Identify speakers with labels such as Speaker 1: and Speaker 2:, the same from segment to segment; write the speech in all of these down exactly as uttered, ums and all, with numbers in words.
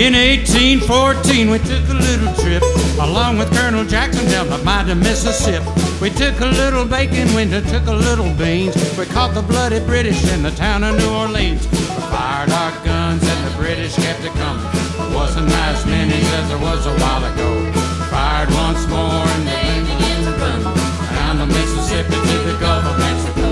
Speaker 1: In eighteen fourteen, we took a little trip along with Colonel Jackson down the mighty Mississippi. We took a little bacon, winter took a little beans. We caught the bloody British in the town of New Orleans. We fired our guns and the British kept it coming. There wasn't as many as there was a while ago. Fired once more and they began to run down the Mississippi to the Gulf of Mexico.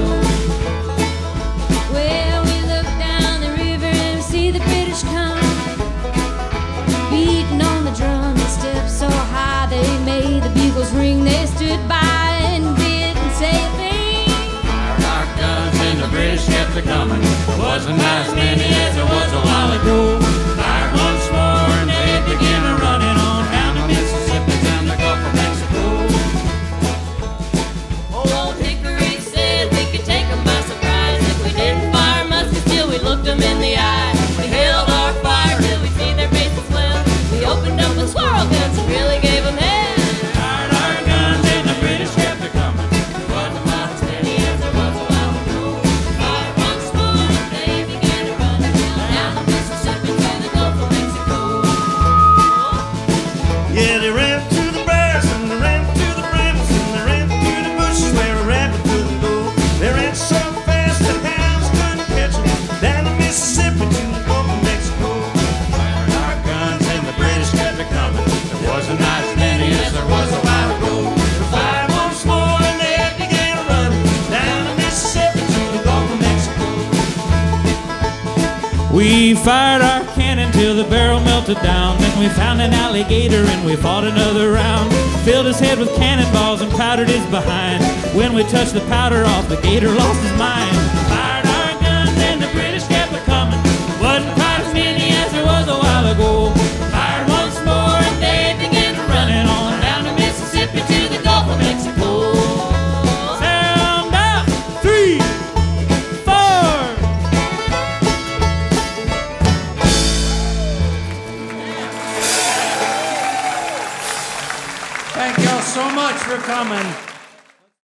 Speaker 2: Well, we look down the river and see the British come, beating on the drum and stepped so high they made the bugles ring. They stood by and didn't say a thing.
Speaker 1: Fired our guns and the British kept it coming. There wasn't as many as there was a while ago. Fired once more and they began to running on down the Mississippi down the Gulf of Mexico.
Speaker 2: Old Hickory said we could take them by surprise if we didn't fire muskets till we looked them in the eye. We held our fire till we see their faces well. We opened up with squirrel guns and really gave them hell.
Speaker 1: Fired our guns and the British kept it coming. There wasn't as many as there was a while ago.
Speaker 2: Fired once more and they began to run down the Mississippi to the Gulf of Mexico.
Speaker 3: Yeah, they ran to the bears and they ran to the brambles and they ran through the bushes where a rabbit couldn't go. They ran so fast the hounds couldn't catch them down the Mississippi to the Gulf of Mexico.
Speaker 1: Fired our guns and the British kept it coming. There wasn't as many as there was a while ago.
Speaker 3: They fired once more and they began running down the Mississippi to the Gulf of Mexico.
Speaker 4: We fired our cannon till the barrel melted down. Then we found an alligator and we fought another round. Filled his head with cannonballs and powdered his behind. When we touched the powder off, the gator lost his mind. Fired our guns and the British kept it coming. Wasn't quite as many as there was a while ago. Fired once more and they began to running on down the Mississippi to the Gulf of Mexico. Sound out, three, four.
Speaker 1: Thank y'all so much for coming.